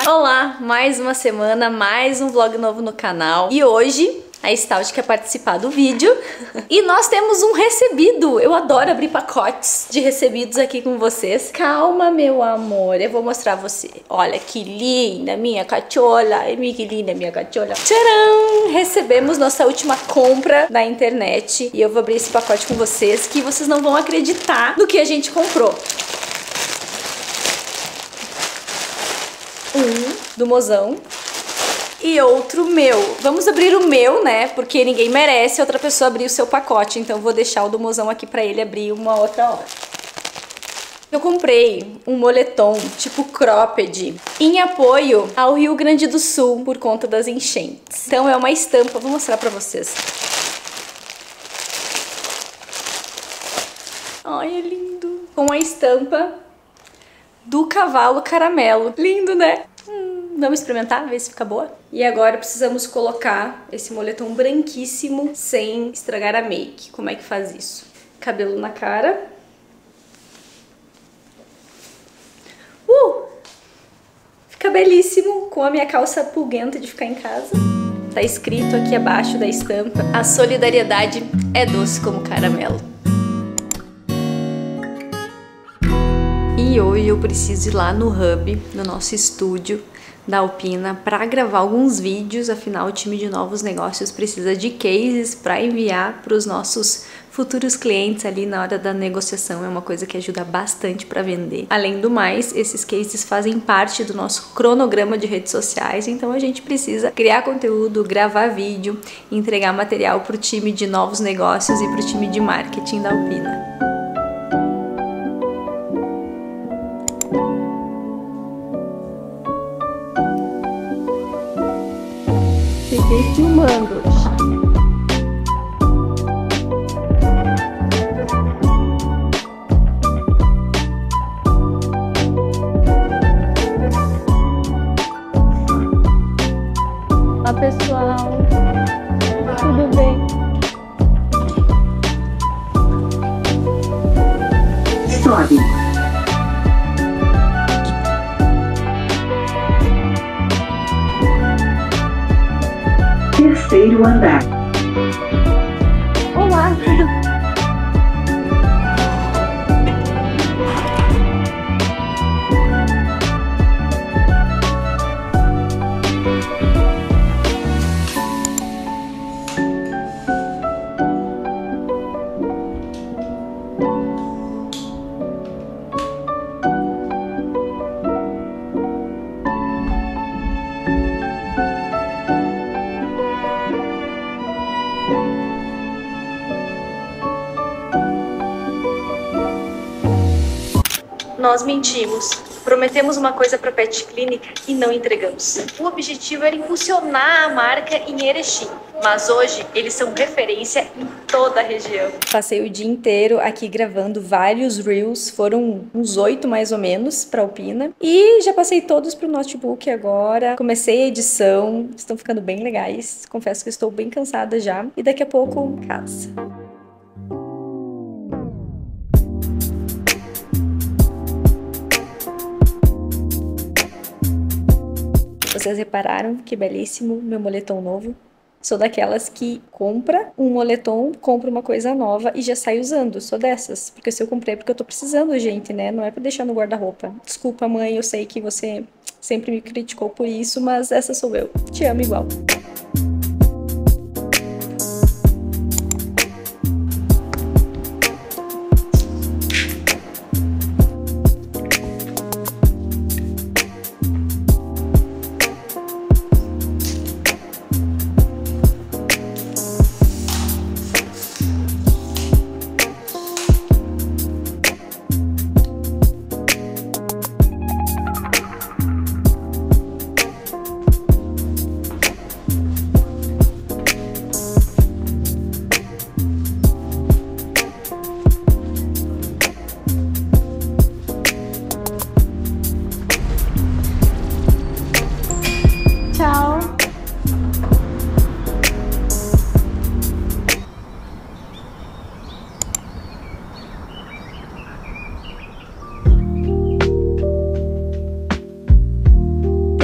Olá, mais uma semana, mais um vlog novo no canal. E hoje a Stout quer participar do vídeo e nós temos um recebido. Eu adoro abrir pacotes de recebidos aqui com vocês. Calma, meu amor, eu vou mostrar a você. Olha que linda minha cachola, que linda minha cachola. Tcharam! Recebemos nossa última compra da internet e eu vou abrir esse pacote com vocês que vocês não vão acreditar no que a gente comprou. Um do mozão e outro meu. Vamos abrir o meu, né? Porque ninguém merece outra pessoa abrir o seu pacote. Então vou deixar o do mozão aqui pra ele abrir uma outra hora. Eu comprei um moletom tipo cropped em apoio ao Rio Grande do Sul por conta das enchentes. Então é uma estampa, vou mostrar pra vocês. Ai, é lindo. Com a estampa do cavalo caramelo. Lindo, né? Vamos experimentar, ver se fica boa. E agora precisamos colocar esse moletom branquíssimo sem estragar a make. Como é que faz isso? Cabelo na cara. Fica belíssimo com a minha calça pulguenta de ficar em casa. Tá escrito aqui abaixo da estampa: a solidariedade é doce como caramelo. E hoje eu preciso ir lá no hub, no nosso estúdio da Alpina, para gravar alguns vídeos. Afinal, o time de novos negócios precisa de cases para enviar para os nossos futuros clientes ali na hora da negociação. É uma coisa que ajuda bastante para vender. Além do mais, esses cases fazem parte do nosso cronograma de redes sociais, então a gente precisa criar conteúdo, gravar vídeo, entregar material para o time de novos negócios e para o time de marketing da Alpina. Fiquei filmando. Olá, pessoal. Tudo bem? Sobe. Terceiro andar. Olá, nós mentimos. Prometemos uma coisa para Pet Clínica e não entregamos. O objetivo era impulsionar a marca em Erechim, mas hoje eles são referência em toda a região. Passei o dia inteiro aqui gravando vários reels, foram uns 8 mais ou menos para Alpina, e já passei todos pro notebook agora. Comecei a edição, estão ficando bem legais. Confesso que estou bem cansada já e daqui a pouco casa. Vocês repararam que belíssimo meu moletom novo? Sou daquelas que compra um moletom, compra uma coisa nova e já sai usando. Sou dessas. Porque se eu comprei é porque eu tô precisando, gente, né? Não é pra deixar no guarda-roupa. Desculpa, mãe, eu sei que você sempre me criticou por isso, mas essa sou eu. Te amo igual.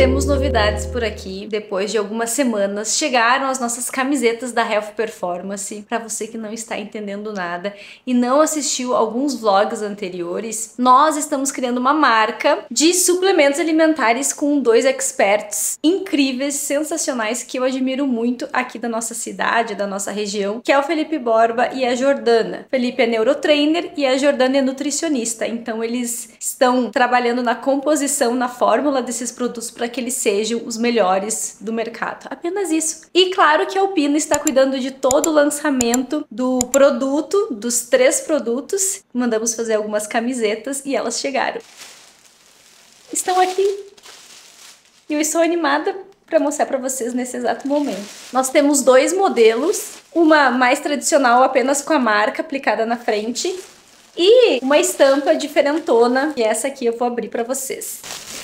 Temos novidades por aqui. Depois de algumas semanas, chegaram as nossas camisetas da Health Performance. Para você que não está entendendo nada e não assistiu alguns vlogs anteriores, nós estamos criando uma marca de suplementos alimentares com dois experts incríveis, sensacionais, que eu admiro muito aqui da nossa cidade, da nossa região, que é o Felipe Borba e a Jordana. O Felipe é neurotrainer e a Jordana é nutricionista, então eles estão trabalhando na composição, na fórmula desses produtos para que eles sejam os melhores do mercado. Apenas isso. E claro que a Alpina está cuidando de todo o lançamento do produto, dos 3 produtos. Mandamos fazer algumas camisetas e elas chegaram. Estão aqui. E eu estou animada para mostrar para vocês nesse exato momento. Nós temos 2 modelos, uma mais tradicional apenas com a marca aplicada na frente e uma estampa diferentona, e essa aqui eu vou abrir para vocês.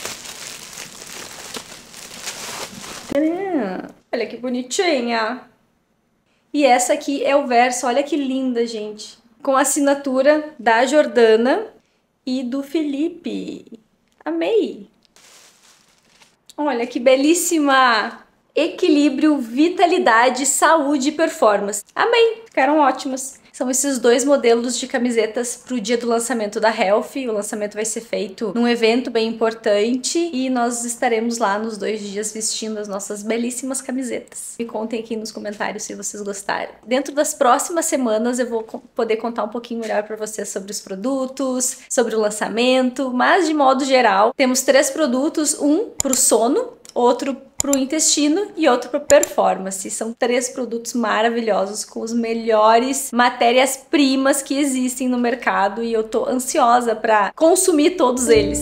Olha que bonitinha! E essa aqui é o verso, olha que linda, gente! Com a assinatura da Jordana e do Felipe. Amei! Olha que belíssima! Equilíbrio, vitalidade, saúde e performance. Amei! Ficaram ótimas. São esses 2 modelos de camisetas para o dia do lançamento da Health. O lançamento vai ser feito num evento bem importante e nós estaremos lá nos 2 dias vestindo as nossas belíssimas camisetas. Me contem aqui nos comentários se vocês gostaram. Dentro das próximas semanas eu vou poder contar um pouquinho melhor para vocês sobre os produtos, sobre o lançamento, mas de modo geral temos 3 produtos, um para o sono, outro para o intestino e outro para performance. São 3 produtos maravilhosos com os melhores matérias-primas que existem no mercado e eu tô ansiosa para consumir todos eles.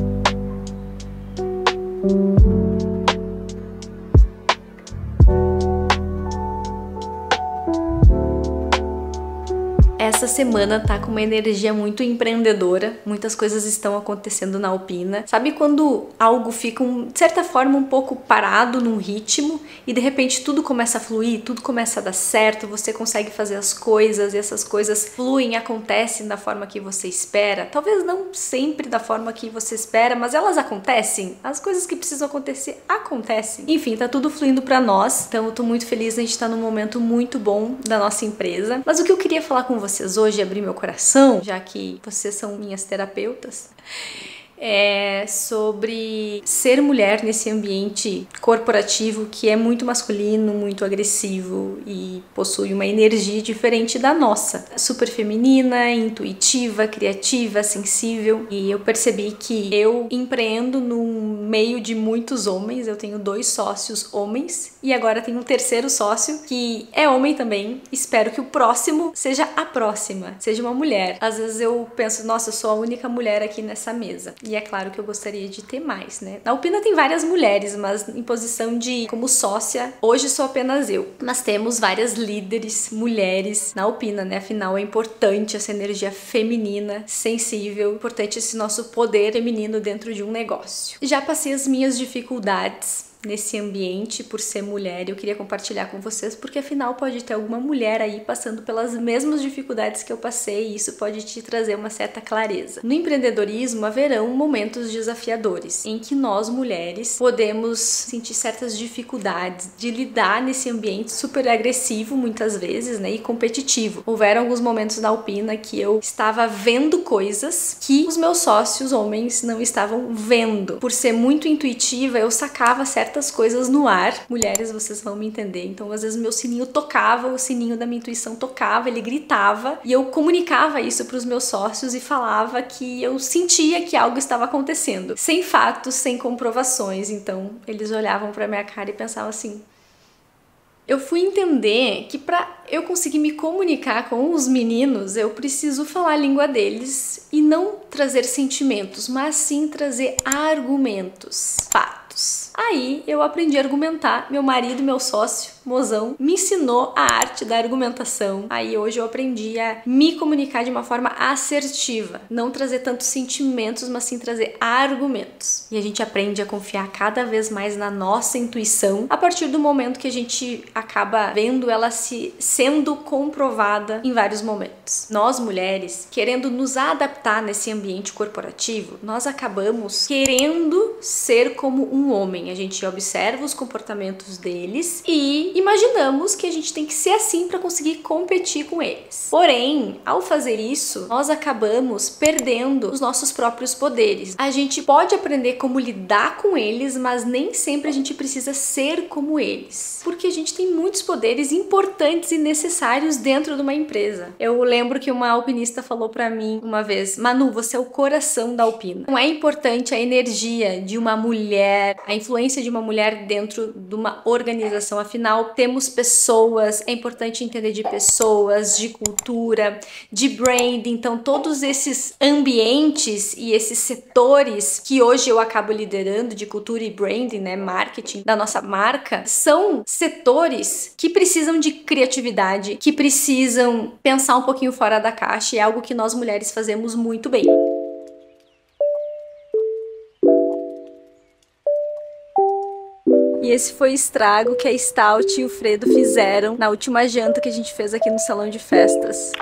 Essa semana tá com uma energia muito empreendedora, muitas coisas estão acontecendo na Alpina. Sabe quando algo fica, de certa forma, um pouco parado num ritmo e de repente tudo começa a fluir, tudo começa a dar certo, você consegue fazer as coisas e essas coisas fluem, acontecem da forma que você espera. Talvez não sempre da forma que você espera, mas elas acontecem. As coisas que precisam acontecer, acontecem. Enfim, tá tudo fluindo pra nós, então eu tô muito feliz, a gente tá num momento muito bom da nossa empresa. Mas o que eu queria falar com vocês hoje, abrir meu coração, já que vocês são minhas terapeutas, é sobre ser mulher nesse ambiente corporativo que é muito masculino, muito agressivo e possui uma energia diferente da nossa. Super feminina, intuitiva, criativa, sensível. E eu percebi que eu empreendo no meio de muitos homens. Eu tenho 2 sócios homens e agora tenho um 3º sócio que é homem também. Espero que o próximo seja a próxima, seja uma mulher. Às vezes eu penso, nossa, eu sou a única mulher aqui nessa mesa. E é claro que eu gostaria de ter mais, né? Na Alpina tem várias mulheres, mas em posição de como sócia, hoje sou apenas eu. Mas temos várias líderes, mulheres na Alpina, né? Afinal, é importante essa energia feminina, sensível, importante esse nosso poder feminino dentro de um negócio. Já passei as minhas dificuldades nesse ambiente por ser mulher, eu queria compartilhar com vocês porque afinal pode ter alguma mulher aí passando pelas mesmas dificuldades que eu passei e isso pode te trazer uma certa clareza. No empreendedorismo haverão momentos desafiadores em que nós mulheres podemos sentir certas dificuldades de lidar nesse ambiente super agressivo muitas vezes, né, e competitivo. Houveram alguns momentos na Alpina que eu estava vendo coisas que os meus sócios homens não estavam vendo. Por ser muito intuitiva, eu sacava certas coisas no ar. Mulheres, vocês vão me entender. Então, às vezes, meu sininho tocava, o sininho da minha intuição tocava, ele gritava e eu comunicava isso para os meus sócios e falava que eu sentia que algo estava acontecendo. Sem fatos, sem comprovações. Então, eles olhavam para minha cara e pensavam assim... Eu fui entender que para eu conseguir me comunicar com os meninos, eu preciso falar a língua deles e não trazer sentimentos, mas sim trazer argumentos, fatos. Aí eu aprendi a argumentar. Meu marido, meu sócio, mozão, me ensinou a arte da argumentação. Aí hoje eu aprendi a me comunicar de uma forma assertiva. Não trazer tantos sentimentos, mas sim trazer argumentos. E a gente aprende a confiar cada vez mais na nossa intuição a partir do momento que a gente acaba vendo ela sendo comprovada em vários momentos. Nós, mulheres, querendo nos adaptar nesse ambiente corporativo, nós acabamos querendo ser como um homem. A gente observa os comportamentos deles e imaginamos que a gente tem que ser assim para conseguir competir com eles. Porém, ao fazer isso, nós acabamos perdendo os nossos próprios poderes. A gente pode aprender como lidar com eles, mas nem sempre a gente precisa ser como eles, porque a gente tem muitos poderes importantes e necessários dentro de uma empresa. Eu lembro que uma alpinista falou para mim uma vez: Manu, você é o coração da Alpina. Não é importante a energia de uma mulher, a influência de uma mulher dentro de uma organização, afinal temos pessoas, é importante entender de pessoas, de cultura, de branding. Então todos esses ambientes e esses setores que hoje eu acabo liderando de cultura e branding, né, marketing da nossa marca, são setores que precisam de criatividade, que precisam pensar um pouquinho fora da caixa, e é algo que nós mulheres fazemos muito bem. E esse foi o estrago que a Stout e o Fredo fizeram na última janta que a gente fez aqui no salão de festas.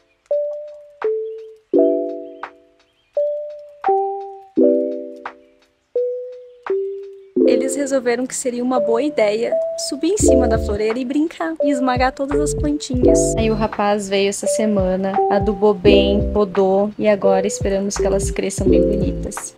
Eles resolveram que seria uma boa ideia subir em cima da floreira e brincar, e esmagar todas as plantinhas. Aí o rapaz veio essa semana, adubou bem, podou, e agora esperamos que elas cresçam bem bonitas.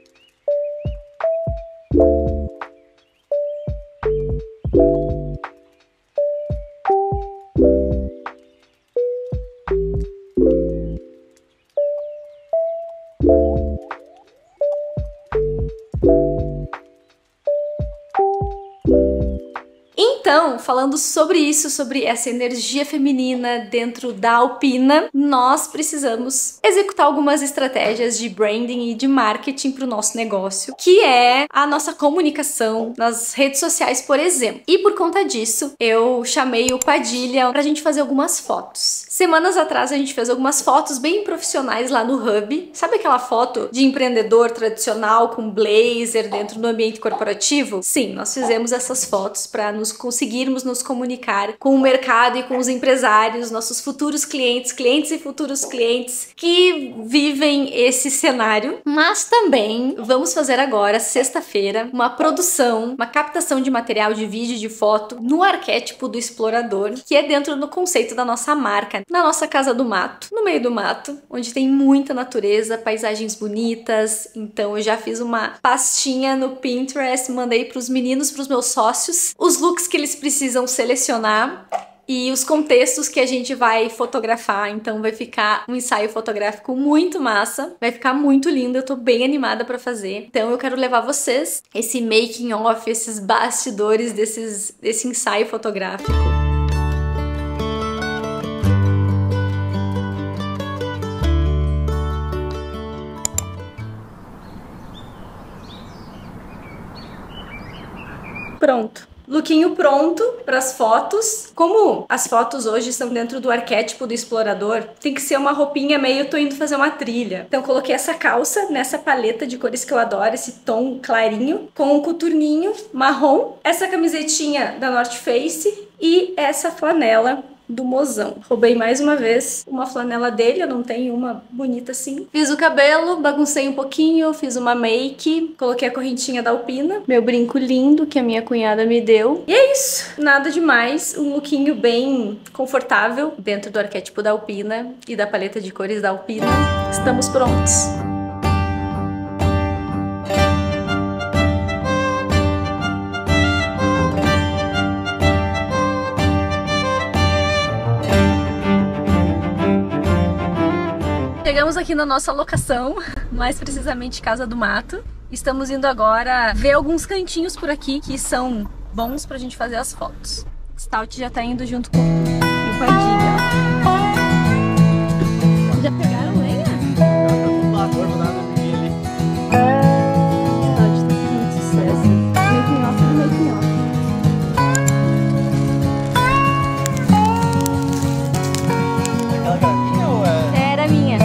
Então, falando sobre isso, sobre essa energia feminina dentro da Alpina, nós precisamos executar algumas estratégias de branding e de marketing para o nosso negócio, que é a nossa comunicação nas redes sociais, por exemplo. E por conta disso, eu chamei o Padilha para a gente fazer algumas fotos. Semanas atrás a gente fez algumas fotos bem profissionais lá no Hub. Sabe aquela foto de empreendedor tradicional com blazer dentro do ambiente corporativo? Sim, nós fizemos essas fotos para conseguirmos nos comunicar com o mercado e com os empresários, nossos futuros clientes, clientes e futuros clientes que vivem esse cenário. Mas também vamos fazer agora, sexta-feira, uma produção, uma captação de material de vídeo e de foto no arquétipo do explorador, que é dentro do conceito da nossa marca, na nossa casa do mato, no meio do mato, onde tem muita natureza, paisagens bonitas. Então eu já fiz uma pastinha no Pinterest, mandei para os meninos, para os meus sócios, os looks que eles precisam selecionar e os contextos que a gente vai fotografar. Então vai ficar um ensaio fotográfico muito massa, vai ficar muito lindo, eu tô bem animada pra fazer. Então eu quero levar vocês esse making of, esses bastidores desse ensaio fotográfico. Pronto. Lookinho pronto para as fotos. Como as fotos hoje estão dentro do arquétipo do explorador, tem que ser uma roupinha meio tô indo fazer uma trilha. Então coloquei essa calça nessa paleta de cores que eu adoro, esse tom clarinho, com um coturninho marrom, essa camisetinha da North Face e essa flanela do mozão. Roubei mais uma vez uma flanela dele, eu não tenho uma bonita assim. Fiz o cabelo, baguncei um pouquinho, fiz uma make, coloquei a correntinha da Alpina, meu brinco lindo que a minha cunhada me deu. E é isso, nada demais, um lookinho bem confortável dentro do arquétipo da Alpina e da paleta de cores da Alpina. Estamos prontos! Chegamos aqui na nossa locação, mais precisamente Casa do Mato. Estamos indo agora ver alguns cantinhos por aqui que são bons pra gente fazer as fotos. Stout já tá indo junto com o Padilha. Já pegaram lenha? Stout tá fazendo sucesso. Meu cunhado Era minha ou é? Era minha.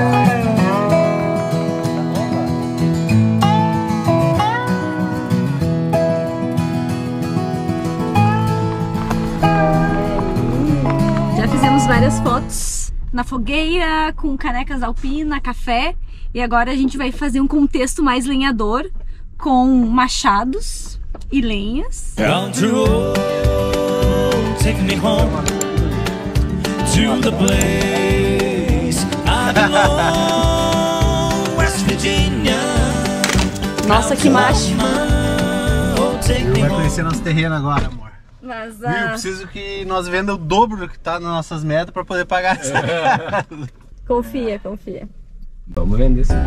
Já fizemos várias fotos na fogueira, com canecas alpina, café. E agora a gente vai fazer um contexto mais lenhador, com machados e lenhas. Down the road, take me home to the place I belong, West Virginia. Nossa, que macho! Vai conhecer nosso terreno agora, amor. Mas Viu? Preciso que nós venda o dobro do que tá nas nossas metas pra poder pagar essa casa. confia, confia. Vamos vender isso.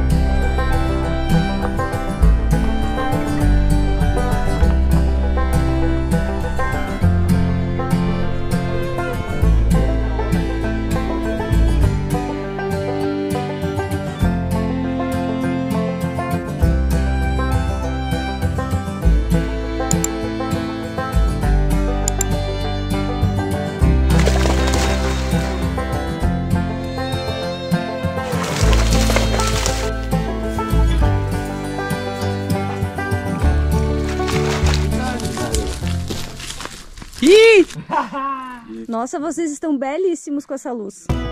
Nossa, vocês estão belíssimos com essa luz.